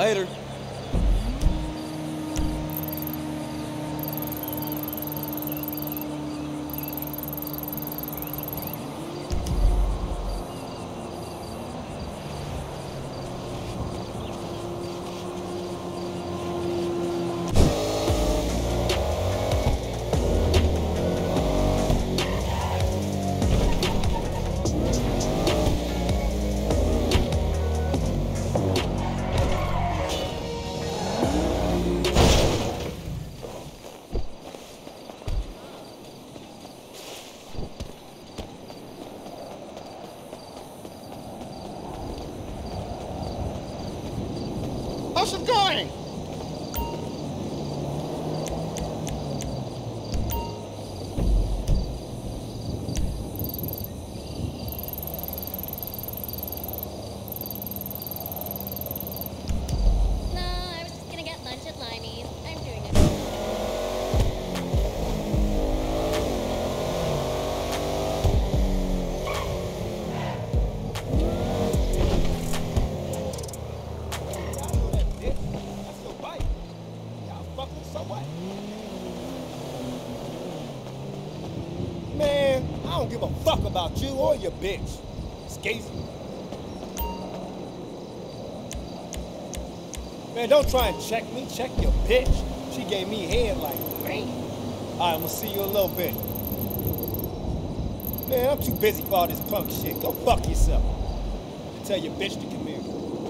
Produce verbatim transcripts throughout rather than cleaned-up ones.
Later. How's it going? No, I was just gonna get lunch at Limey's. I'm doing it. Man, I don't give a fuck about you or your bitch. Skazy. Man, don't try and check me. Check your bitch. She gave me head like, man. All right, I'm gonna see you in a little bit. Man, I'm too busy for all this punk shit. Go fuck yourself. And tell your bitch to come here.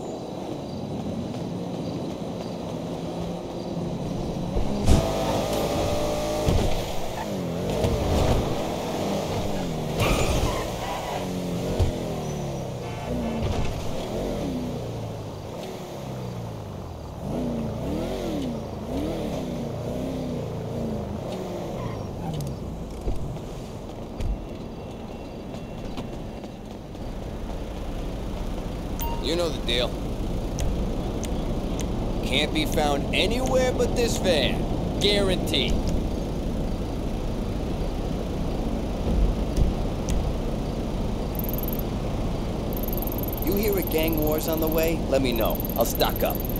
You know the deal. Can't be found anywhere but this van. Guaranteed. You hear a gang war's on the way? Let me know. I'll stock up.